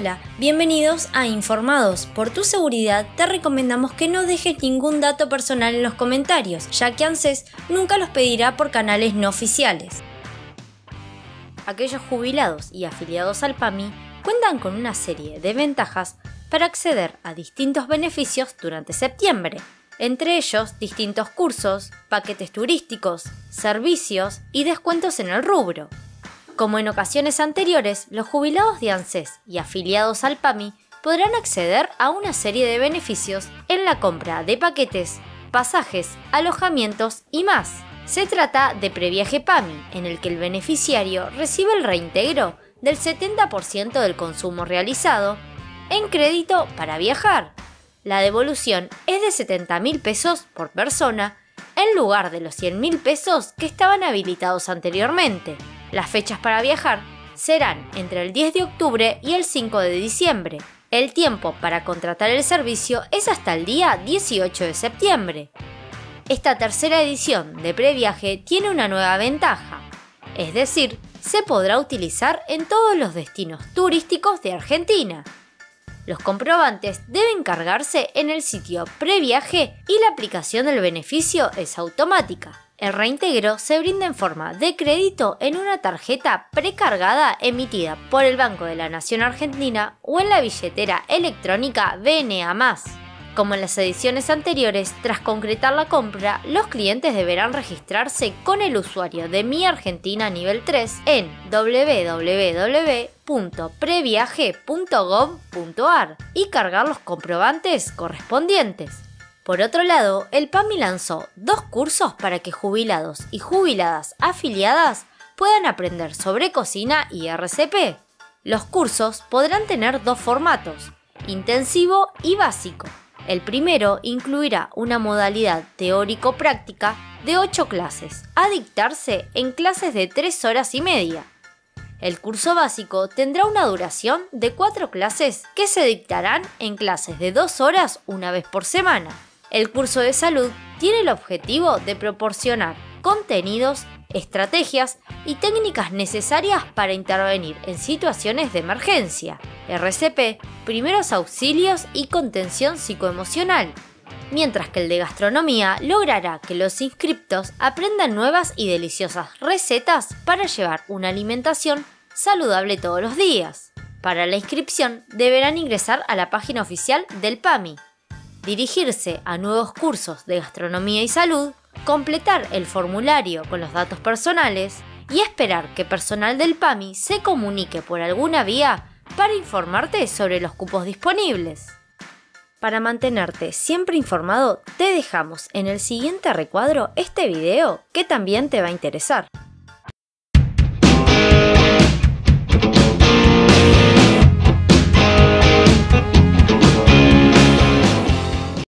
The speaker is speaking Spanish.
Hola, bienvenidos a Informados. Por tu seguridad te recomendamos que no dejes ningún dato personal en los comentarios, ya que ANSES nunca los pedirá por canales no oficiales. Aquellos jubilados y afiliados al PAMI cuentan con una serie de ventajas para acceder a distintos beneficios durante septiembre, entre ellos distintos cursos, paquetes turísticos, servicios y descuentos en el rubro. Como en ocasiones anteriores, los jubilados de ANSES y afiliados al PAMI podrán acceder a una serie de beneficios en la compra de paquetes, pasajes, alojamientos y más. Se trata de Previaje PAMI, en el que el beneficiario recibe el reintegro del 70% del consumo realizado en crédito para viajar. La devolución es de 70.000 pesos por persona en lugar de los 100.000 pesos que estaban habilitados anteriormente. Las fechas para viajar serán entre el 10 de octubre y el 5 de diciembre. El tiempo para contratar el servicio es hasta el día 18 de septiembre. Esta tercera edición de Previaje tiene una nueva ventaja, es decir, se podrá utilizar en todos los destinos turísticos de Argentina. Los comprobantes deben cargarse en el sitio Previaje y la aplicación del beneficio es automática. El reintegro se brinda en forma de crédito en una tarjeta precargada emitida por el Banco de la Nación Argentina o en la billetera electrónica BNA+. Como en las ediciones anteriores, tras concretar la compra, los clientes deberán registrarse con el usuario de Mi Argentina nivel 3 en www.previaje.gov.ar y cargar los comprobantes correspondientes. Por otro lado, el PAMI lanzó 2 cursos para que jubilados y jubiladas afiliadas puedan aprender sobre cocina y RCP. Los cursos podrán tener 2 formatos, intensivo y básico. El primero incluirá una modalidad teórico-práctica de 8 clases, a dictarse en clases de 3 horas y media. El curso básico tendrá una duración de 4 clases que se dictarán en clases de 2 horas una vez por semana. El curso de salud tiene el objetivo de proporcionar contenidos, estrategias y técnicas necesarias para intervenir en situaciones de emergencia, RCP, primeros auxilios y contención psicoemocional, mientras que el de gastronomía logrará que los inscriptos aprendan nuevas y deliciosas recetas para llevar una alimentación saludable todos los días. Para la inscripción deberán ingresar a la página oficial del PAMI, dirigirse a nuevos cursos de gastronomía y salud, completar el formulario con los datos personales y esperar que personal del PAMI se comunique por alguna vía para informarte sobre los cupos disponibles. Para mantenerte siempre informado, te dejamos en el siguiente recuadro este video que también te va a interesar.